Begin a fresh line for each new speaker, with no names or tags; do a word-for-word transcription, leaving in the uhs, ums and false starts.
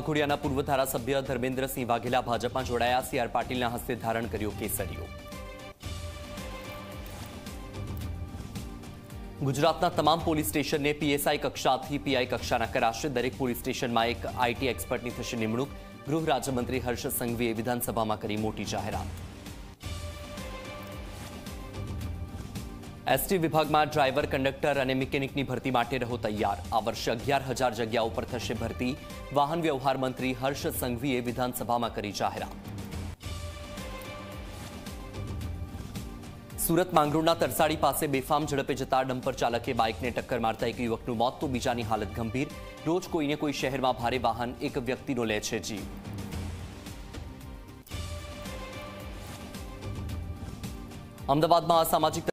વાઘોડિયાના પૂર્વ ધારાસભ્ય ધર્મેન્દ્રસિંહ વાઘેલા ભાજપમાં જોડાયા. સીઆર પાટીલના હસ્તે ધારણ કર્યો કેસરીઓ. ગુજરાતના તમામ પોલીસ સ્ટેશનને પીએસઆઈ કક્ષાથી પીઆઈ કક્ષાના કરાશે. દરેક પોલીસ સ્ટેશનમાં એક આઈટી એક્સપર્ટની થશે નિમણૂક. ગૃહ રાજ્યમંત્રી હર્ષ સંઘવીએ વિધાનસભામાં કરી મોટી જાહેરાત. એસટી વિભાગમાં ડ્રાઈવર, કંડક્ટર અને મિકેનિકની ભરતી માટે રહો તૈયાર. આ વર્ષે અગિયાર હજાર જગ્યાઓ પર થશે ભરતી. વાહન વ્યવહાર મંત્રી હર્ષ સંઘવીએ વિધાનસભામાં કરી જાહેરાત. સુરત માંગરોળના તરસાડી પાસે બેફામ ઝડપે જતા ડમ્પર ચાલકે બાઇકને ટક્કર મારતા એક યુવકનું મોત તો બીજાની હાલત ગંભીર. રોજ કોઈને કોઈ શહેરમાં ભારે વાહન એક વ્યક્તિનો લે છે જીવ. અમદાવાદમાં અસામાજિક